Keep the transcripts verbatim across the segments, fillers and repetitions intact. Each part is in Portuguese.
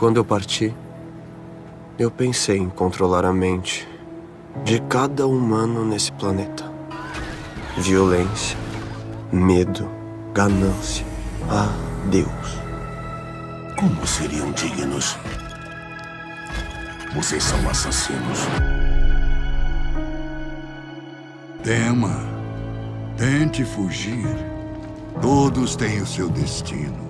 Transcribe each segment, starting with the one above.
Quando eu parti, eu pensei em controlar a mente de cada humano nesse planeta. Violência, medo, ganância. Ah, Deus. Como seriam dignos? Vocês são assassinos. Tema. Tente fugir. Todos têm o seu destino.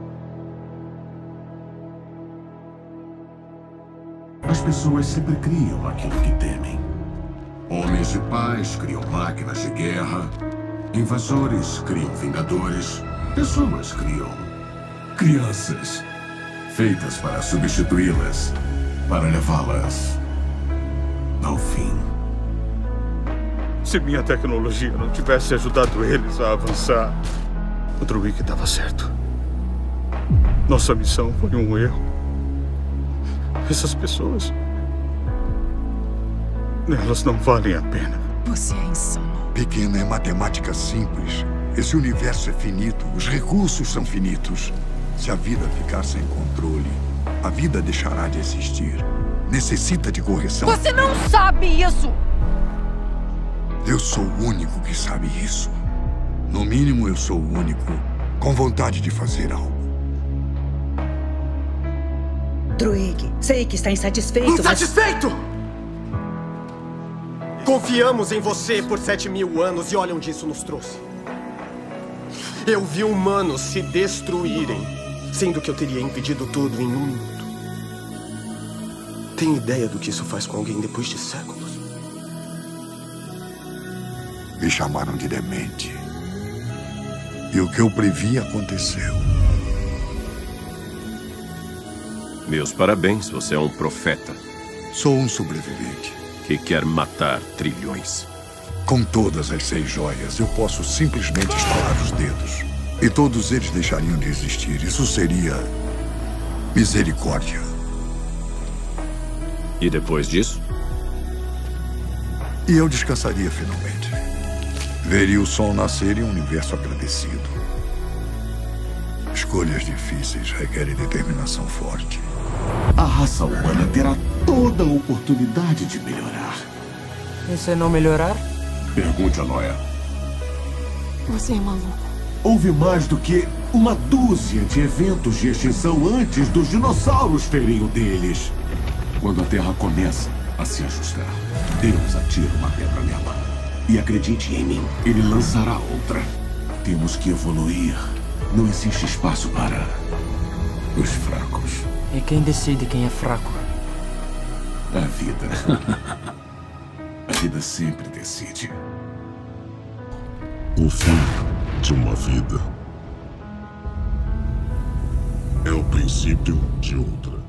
As pessoas sempre criam aquilo que temem. Homens de paz criam máquinas de guerra. Invasores criam vingadores. Pessoas criam crianças, feitas para substituí-las, para levá-las ao fim. Se minha tecnologia não tivesse ajudado eles a avançar, o Druig estava certo. Nossa missão foi um erro. Essas pessoas... elas não valem a pena. Você é insano. Pequena, é matemática simples. Esse universo é finito. Os recursos são finitos. Se a vida ficar sem controle, a vida deixará de existir. Necessita de correção. Você não sabe isso! Eu sou o único que sabe isso. No mínimo, eu sou o único com vontade de fazer algo. Druig, sei que está insatisfeito, Insatisfeito! Mas... Confiamos em você por sete mil anos e olha onde isso nos trouxe. Eu vi humanos se destruírem, sendo que eu teria impedido tudo em um minuto. Tem ideia do que isso faz com alguém depois de séculos? Me chamaram de demente. E o que eu previ aconteceu. Meus parabéns, você é um profeta. Sou um sobrevivente. Que quer matar trilhões. Com todas as seis joias, eu posso simplesmente estalar os dedos. E todos eles deixariam de existir. Isso seria... misericórdia. E depois disso? E eu descansaria finalmente. Veria o sol nascer em um universo agradecido. Escolhas difíceis requerem determinação forte. A raça humana terá toda a oportunidade de melhorar. E se não melhorar? Pergunte a Noé. Você é maluco. Houve mais do que uma dúzia de eventos de extinção antes dos dinossauros terem o deles. Quando a Terra começa a se ajustar, Deus atira uma pedra nela. E acredite em mim, ele lançará outra. Temos que evoluir. Não existe espaço para os fracos. E quem decide quem é fraco? A vida. A vida sempre decide. O fim de uma vida é o princípio de outra.